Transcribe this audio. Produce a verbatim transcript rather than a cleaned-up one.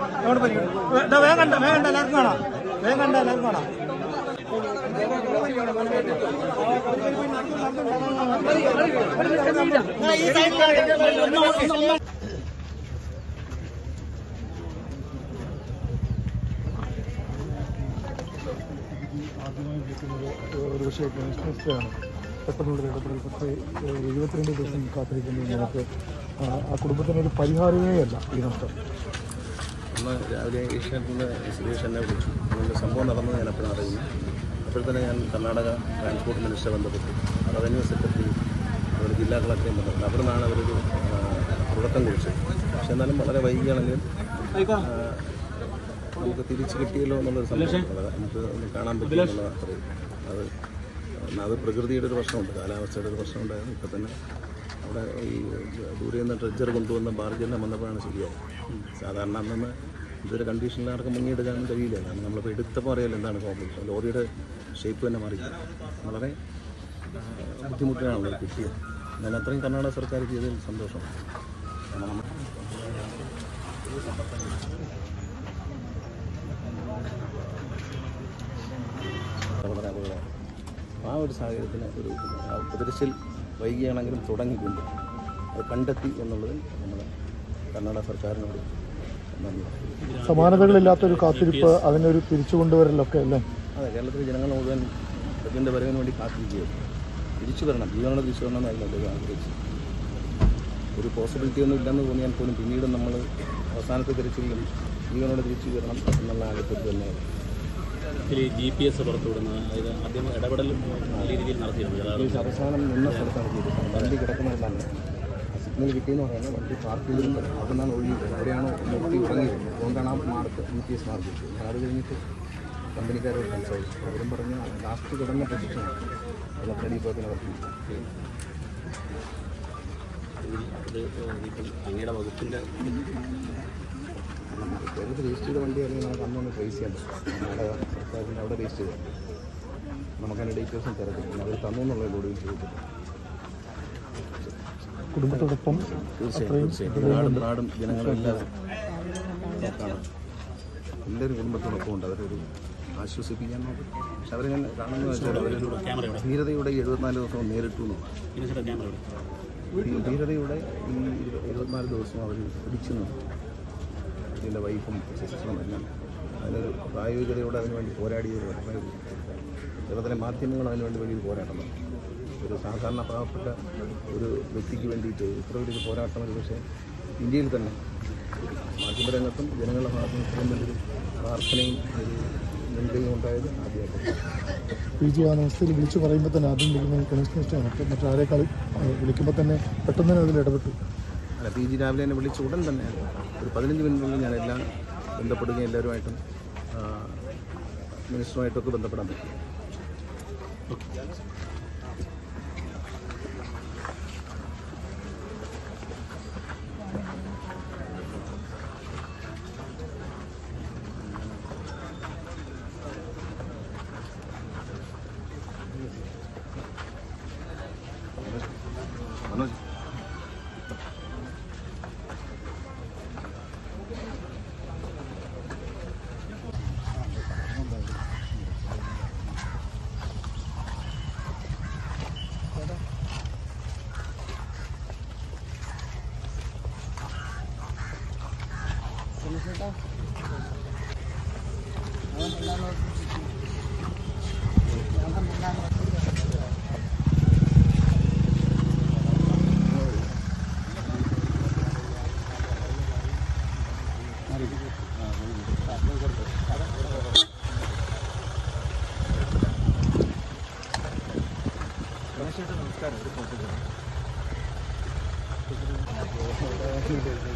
വേഗം കണ്ട വേഗം കണ്ട എല്ലാവർക്കും കാണാം വേഗം കണ്ട എല്ലാവർക്കും കാണാം ആദ്യമായി വിളിക്കുന്നത് ഒരു പക്ഷേ ആണ് പെട്ടെന്നുള്ള ഇടപെടൽ പക്ഷേ എഴുപത്തിരണ്ട് ദിവസം കാത്തിരിക്കുന്നത് നമുക്ക് ആ കുടുംബത്തിനൊരു പരിഹാരമേ അല്ല ഈ നഷ്ടം. അന്ന് രാവിലെ ഏഷ്യാനെറ്റിൻ്റെ സുരേഷ് എന്നെ വിളിച്ചു. അതിൻ്റെ സംഭവം നടന്നത് ഞാൻ എപ്പോഴും അറിയുന്നു. അപ്പോൾ തന്നെ ഞാൻ കർണാടക ട്രാൻസ്പോർട്ട് മിനിസ്റ്ററെ ബന്ധപ്പെട്ടു, റവന്യൂ സെക്രട്ടറി, അവർ ജില്ലാ കളക്ടറെയും ബന്ധപ്പെട്ടു. അവിടെ നിന്നാണ് അവരൊരു തുടക്കം കുറിച്ചത്. പക്ഷെ എന്നാലും വളരെ വൈകിയാണെങ്കിലും നമുക്ക് തിരിച്ച് കിട്ടിയല്ലോ എന്നുള്ളൊരു സംഭവം നമുക്ക് ഒന്ന് കാണാൻ പറ്റില്ല. അത് അത് പ്രകൃതിയുടെ ഒരു പ്രശ്നമുണ്ട്, കാലാവസ്ഥയുടെ ഒരു പ്രശ്നമുണ്ടായിരുന്നു. ഇപ്പോൾ തന്നെ അവിടെ ഈ ദൂരെ നിന്ന് ട്രെജർ കൊണ്ടുവന്ന ബാർജെല്ലാം വന്നപ്പോഴാണ് ശരിയായത്. സാധാരണ അന്നൊന്ന് ഇതൊരു കണ്ടീഷനിൽ ആർക്കും മുങ്ങിയെടുക്കാനും കഴിയില്ല. കാരണം നമ്മളിപ്പോൾ എടുത്തപ്പോൾ അറിയാമല്ലോ എന്താണ് പ്രോബ്ലം. ലോറിയുടെ ഷേപ്പ് തന്നെ മാറി വളരെ ബുദ്ധിമുട്ടിനാണല്ലോ കിട്ടിയത്. ഞാൻ അത്രയും കർണാടക സർക്കാർ ചെയ്തതിൽ സന്തോഷം. വളരെ അപകടമാണ്. ആ ഒരു സാഹചര്യത്തിന് ഒരു തിരച്ചിൽ വൈകിയാണെങ്കിലും തുടങ്ങിക്കൊണ്ട് അത് കണ്ടെത്തി എന്നുള്ളത് നമ്മുടെ കർണാടക സർക്കാരിനോട് നന്ദി. സമാനതകളില്ലാത്തൊരു കാത്തിരിപ്പ്, അതിനൊരു തിരിച്ചു കൊണ്ടുവരലൊക്കെ അല്ലേ? അതെ, കേരളത്തിലെ ജനങ്ങൾ മുഴുവൻ പ്രജൻ്റെ വരവിന് വേണ്ടി കാത്തിരിക്കുകയാണ്. തിരിച്ചു വരണം, ജീവനോടെ തിരിച്ചു വരണം എന്നായിരുന്നു ആഗ്രഹിച്ചത്. ഒരു പോസിബിലിറ്റി ഒന്നും ഇല്ലെന്ന് തോന്നിയാൽ പോലും പിന്നീട് നമ്മൾ അവസാനത്തെ തിരച്ചിലും ജീവനോടെ തിരിച്ചു വരണം എന്നുള്ള ആഗ്രഹത്തിൽ തന്നെയാണ്. ജി പി എസ് പുറത്തുവിടുന്നത് അതായത് ആദ്യം ഇടപെടൽ നല്ല രീതിയിൽ നടത്തിയിരുന്നു. അവസാനം നിന്ന സ്ഥലത്താണ് ചെയ്തത്. വണ്ടി കിടക്കുന്നതെല്ലാം സിഗ്നൽ കിട്ടിയെന്ന് പറയുന്നത് വണ്ടി പാർക്ക് ചെയ്തിട്ടുണ്ട്. അവിടെ നിന്നാണ് ഒഴിഞ്ഞത്. അവിടെയാണ് നിർത്തി ഉറങ്ങിയത്. അതുകൊണ്ടാണ് ആ mark G P S mark കിട്ടിയത്. ഞാൻ അത് കഴിഞ്ഞിട്ട് കമ്പനിക്കാരോട് സംസാരിച്ചു. അവരും പറഞ്ഞ് ലാസ്റ്റ് കിടന്ന പൊസിഷനാണ് വെള്ളത്തടി പോയതിനെ വർത്തി. അങ്ങയുടെ വകുപ്പിൻ്റെ കേരളത്തിൽ രജിസ്റ്റർ ചെയ്ത വണ്ടി അല്ലെങ്കിൽ നമുക്ക് അന്നൊന്ന് ട്രേസ് ചെയ്യാൻ പറ്റും. നമ്മുടെ സർക്കാരിൻ്റെ അവിടെ രജിസ്റ്റർ ചെയ്താൽ നമുക്കതിൻ്റെ ഡീറ്റെയിൽസും തിരക്കും. അവർ തന്നു എന്നുള്ളത് ഒടുവിൽ ചെയ്തിട്ട് കുടുംബത്തോടൊപ്പം തീർച്ചയായും തീർച്ചയായും നാടും നാടും ജനങ്ങളും എല്ലാവരും കാണും. എല്ലാവരും കുടുംബത്തോടൊപ്പം ഉണ്ട്. അവരൊരു ആശ്വസിപ്പിക്കാൻ നോക്കും. പക്ഷെ അവരെ ഞാൻ കാണുന്നത് വെച്ചാൽ അവരൊരു ധീരതയുടെ എഴുപത്തിനാല് ദിവസവും നേരിട്ടു എന്നുള്ളത്. ധീരതയുടെ ഈ എഴുപത്തിനാല് ദിവസവും അവർ പിടിച്ചു നിന്നു. ഇതിൻ്റെ വൈഫും സിസ്റ്ററും എല്ലാം അതിനൊരു പ്രായോഗികതയോടെ അതിനുവേണ്ടി പോരാടിയത്. കേരളത്തിലെ മാധ്യമങ്ങൾ അതിനുവേണ്ടി വലിയ പോരാട്ടം. ഒരു സാധാരണ പാവപ്പെട്ട ഒരു വ്യക്തിക്ക് വേണ്ടിയിട്ട് ഇത്ര വലിയൊരു പോരാട്ടം ഒരു പക്ഷേ ഇന്ത്യയിൽ തന്നെ മാധ്യമരംഗത്തും ജനങ്ങളുടെ ഭാഗത്തും ഇത്രയും വലിയൊരു പ്രാർത്ഥനയും ഒരു മുൻകൈയും ഉണ്ടായത് ആദ്യമായിട്ട്. പി ജി ആ അവസ്ഥയിൽ വിളിച്ചു പറയുമ്പോൾ തന്നെ ആദ്യം വിളിക്കുന്നത് കമ്മ്യൂണിസ്റ്റ് മറ്റാരേക്കാളും വിളിക്കുമ്പോൾ തന്നെ പെട്ടെന്ന് തന്നെ അതിൽ ഇടപെട്ടു. അല്ല, പി ജി രാവിലെ തന്നെ വിളിച്ച ഉടൻ തന്നെ ഒരു പതിനഞ്ച് മിനിറ്റിനുള്ളിൽ ഞാൻ എല്ലാം ബന്ധപ്പെടുകയും എല്ലാവരുമായിട്ടും മിനിസ്റ്ററുമായിട്ടൊക്കെ ബന്ധപ്പെടാൻ പറ്റും. മനോജ് നമസ്കാരം.